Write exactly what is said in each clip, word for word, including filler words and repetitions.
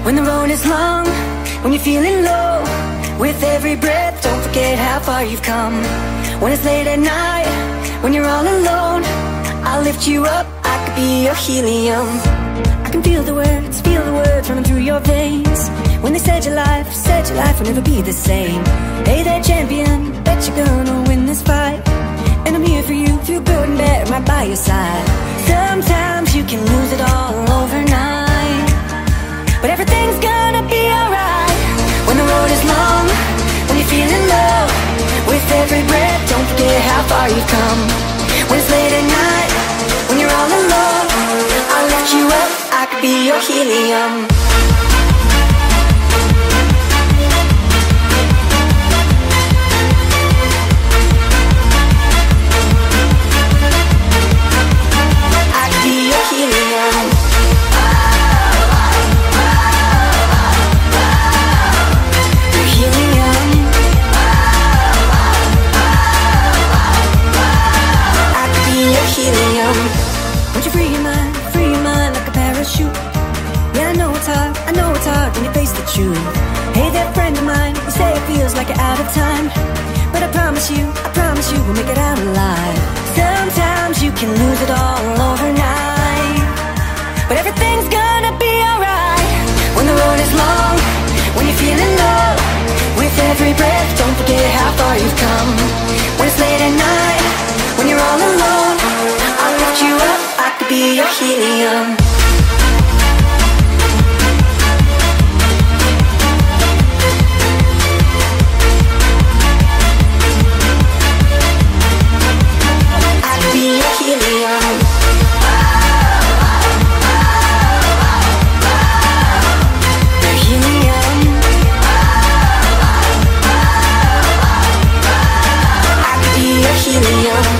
When the road is long, when you're feeling low, with every breath, don't forget how far you've come. When it's late at night, when you're all alone, I'll lift you up, I could be your helium. I can feel the words, feel the words running through your veins. When they said your life, said your life will never be the same. Hey there champion, bet you're gonna win this fight. And I'm here for you, through good and bad, right by your side. Sometimes you can lose it all overnight, but everything's gonna be alright. When the road is long, when you're feeling low, with every breath, don't forget how far you've come. When it's late at night, when you're all alone, I'll lift you up, I could be your helium. I could be your helium. Helium. Won't you free your mind, free your mind like a parachute? Yeah, I know it's hard, I know it's hard when you face the truth. Hey there friend of mine, you say it feels like you're out of time, but I promise you, I promise you we'll make it out alive. Sometimes you can lose it all overnight, but everything's gonna be alright. When the road is long, when you're feeling low, with every breath, don't forget how far you've come. When it's late at night, when you're all alone, I'll lift you up, I could be your helium. I could be your helium. Your helium. I could be your helium.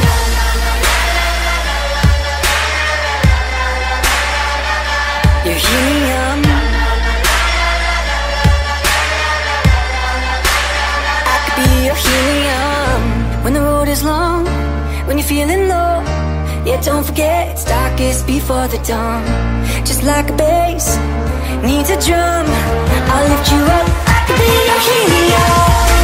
Your helium. I could be your helium. When the road is long, when you're feeling low, yeah, don't forget it's darkest before the dawn. Just like a bass needs a drum, I'll lift you up, I could be your helium.